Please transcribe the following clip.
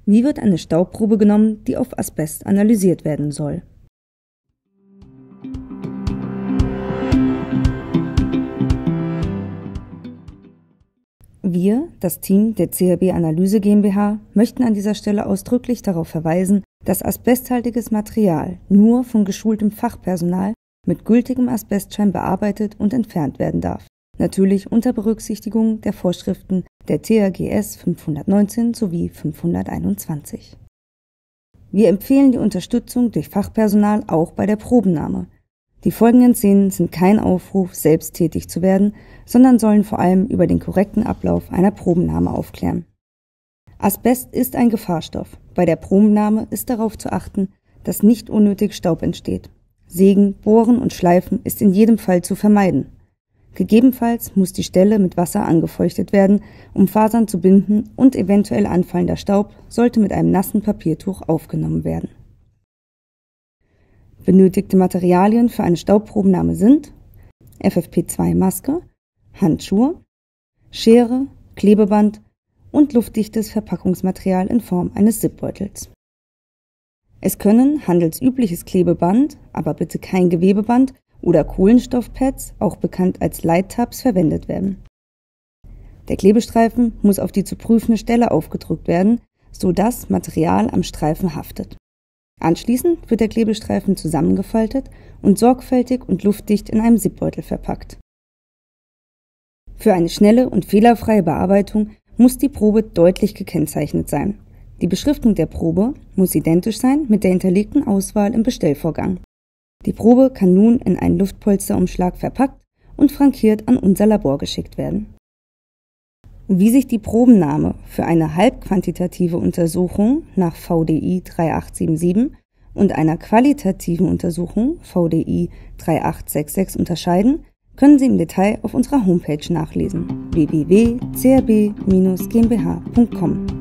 Wie wird eine Staubprobe genommen, die auf Asbest analysiert werden soll? Wir, das Team der CHB Analyse GmbH, möchten an dieser Stelle ausdrücklich darauf verweisen, dass asbesthaltiges Material nur von geschultem Fachpersonal mit gültigem Asbestschein bearbeitet und entfernt werden darf. Natürlich unter Berücksichtigung der Vorschriften der THGS 519 sowie 521. Wir empfehlen die Unterstützung durch Fachpersonal auch bei der Probennahme. Die folgenden Szenen sind kein Aufruf, selbst tätig zu werden, sondern sollen vor allem über den korrekten Ablauf einer Probennahme aufklären. Asbest ist ein Gefahrstoff. Bei der Probennahme ist darauf zu achten, dass nicht unnötig Staub entsteht. Sägen, Bohren und Schleifen ist in jedem Fall zu vermeiden. Gegebenenfalls muss die Stelle mit Wasser angefeuchtet werden, um Fasern zu binden, und eventuell anfallender Staub sollte mit einem nassen Papiertuch aufgenommen werden. Benötigte Materialien für eine Staubprobennahme sind FFP2-Maske, Handschuhe, Schere, Klebeband und luftdichtes Verpackungsmaterial in Form eines Zipbeutels. Es können handelsübliches Klebeband, aber bitte kein Gewebeband, oder Kohlenstoffpads, auch bekannt als Light-Tabs, verwendet werden. Der Klebestreifen muss auf die zu prüfende Stelle aufgedrückt werden, sodass Material am Streifen haftet. Anschließend wird der Klebestreifen zusammengefaltet und sorgfältig und luftdicht in einem Zipbeutel verpackt. Für eine schnelle und fehlerfreie Bearbeitung muss die Probe deutlich gekennzeichnet sein. Die Beschriftung der Probe muss identisch sein mit der hinterlegten Auswahl im Bestellvorgang. Die Probe kann nun in einen Luftpolsterumschlag verpackt und frankiert an unser Labor geschickt werden. Wie sich die Probennahme für eine halbquantitative Untersuchung nach VDI 3877 und einer qualitativen Untersuchung VDI 3866 unterscheiden, können Sie im Detail auf unserer Homepage nachlesen: www.crb-gmbh.com.